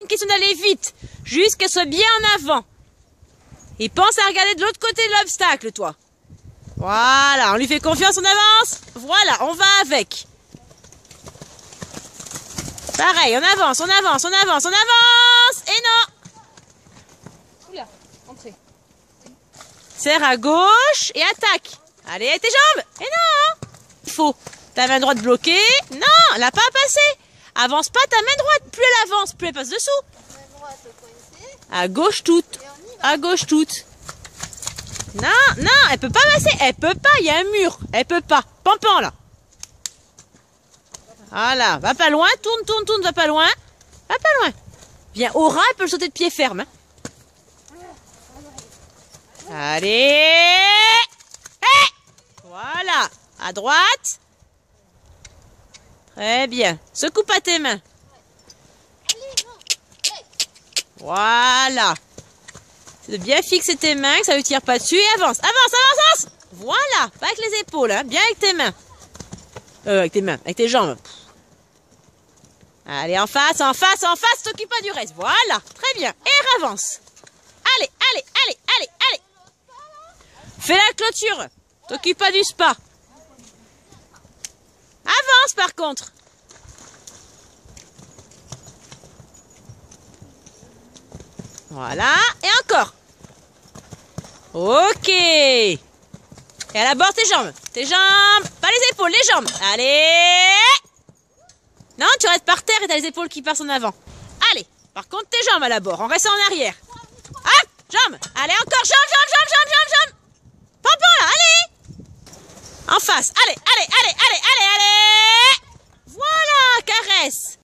question d'aller vite. Juste qu'elle soit bien en avant. Et pense à regarder de l'autre côté de l'obstacle, toi. Voilà, on lui fait confiance, on avance. Voilà, on va avec. Pareil, on avance, on avance, on avance, on avance. Et non. Oula, entrez. Serre à gauche et attaque. Allez, tes jambes. Et non. Faux. Ta main droite bloquée. Non, elle n'a pas à passer. Avance pas ta main droite. Plus elle avance, plus elle passe dessous. Main droite coincée. À gauche toute. À gauche toute. Non, non, elle peut pas passer. Elle peut pas, il y a un mur. Elle peut pas. Pampan là. Voilà, va pas loin. Tourne, tourne, tourne, va pas loin. Va pas loin. Viens au ras, elle peut le sauter de pied ferme. Hein. Allez. Hey, voilà. À droite. Très bien. Secoue pas tes mains. Voilà. C'est de bien fixer tes mains, que ça ne tire pas dessus. Et avance, avance, avance, avance. Voilà. Pas avec les épaules, hein. Bien avec tes mains. Avec tes mains, avec tes jambes. Allez, en face, en face, en face. T'occupe pas du reste. Voilà. Très bien. Et avance. Allez, allez, allez, allez, allez. Fais la clôture. T'occupe pas du spa. Avance par contre. Voilà. Et encore. Ok. Et à la bord tes jambes. Tes jambes. Pas les épaules, les jambes. Allez. Non, tu restes par terre et t'as les épaules qui passent en avant. Allez. Par contre tes jambes à la bord. En restant en arrière. Hop. Jambes. Allez encore. Jambes, jambes, jambes, jambes, jambes, jambes. Pampan là. Allez. En face. Allez, allez, allez, allez, allez, allez. Voilà. Caresse.